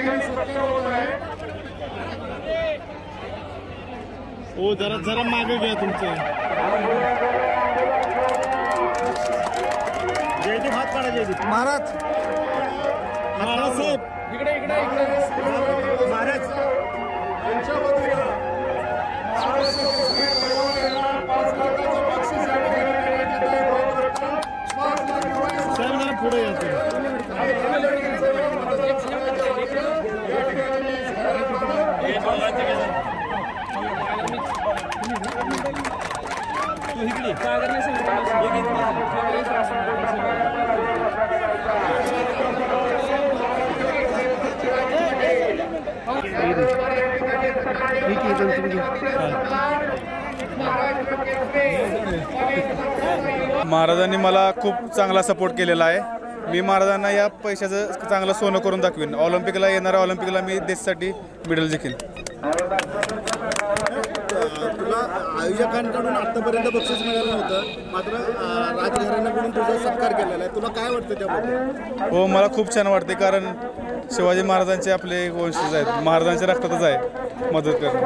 हो जरा जरा मागे घ्या तुमचं जयदीप हात काढा जयदीप महाराज महाराज साहेब इकडे इकडे इकडे महाराज यांच्या वतीने साहेब जरा पुढे या महाराजांनी मला खूप चांगला सपोर्ट केलेला आहे। मी महाराजांना या पैशाचं चांगलं सोनं करून दाखवीन। ऑलिम्पिकला येणाऱ्या ऑलिम्पिकला मी देशासाठी मेडल जिंकेन। तुला आयोजकांकडून आतापर्यंत बक्षीस मिळालं नव्हतं, मात्र राजघराण्याकडून तुझा सत्कार केलेला आहे, तुला काय वाटतं त्याबद्दल? हो मला खूप छान वाटते, कारण शिवाजी महाराजांचे आपले वंशज आहेत, महाराजांच्या रक्तातच आहे मदत करणं।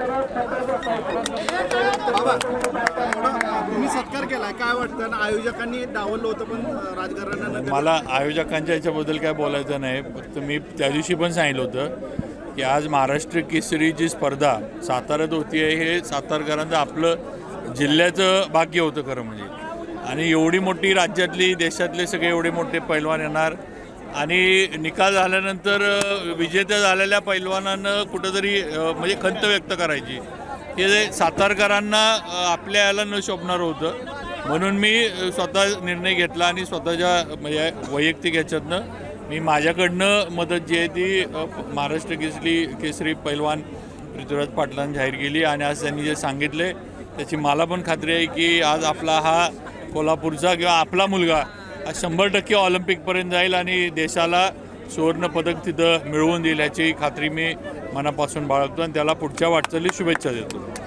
बाबा तुम्ही सत्कार केलाय, काय वाटतं? आयोजकांनी डावललं होतं पण राजघराण्यानं मला आयोजकांच्या याच्याबद्दल काय बोलायचं नाही, फक्त मी त्या दिवशी पण सांगितलं होतं की आज महाराष्ट्र केसरीची स्पर्धा साताऱ्यात होती आहे, हे सातारकरांचं आपलं जिल्ह्याचं भाग्य होतं खरं म्हणजे। आणि एवढी मोठी राज्यातली देशातले सगळे एवढे मोठे पैलवान येणार आणि निकाल झाल्यानंतर विजेत्या झालेल्या पैलवानांना कुठंतरी म्हणजे खंत व्यक्त करायची, हे सातारकरांना आपल्या याला न शोभणार होतं। म्हणून मी स्वतः निर्णय घेतला आणि स्वतःच्या म्हणजे वैयक्तिक ह्याच्यातनं मी माझ्याकडनं मदत जी आहे ती महाराष्ट्र केसरी पैलवान पृथ्वीराज पाटलांनी जाहीर केली। आणि आज त्यांनी जे सांगितले त्याची मला पण खात्री आहे की आज आपला हा कोल्हापूरचा किंवा आपला मुलगा 100% ऑलिम्पिकपर्यंत जाईल आणि देशाला सुवर्णपदक तिथं मिळवून देईल याची खात्री मी मनापासून बाळगतो आणि त्याला पुढच्या वाटचालीस शुभेच्छा देतो।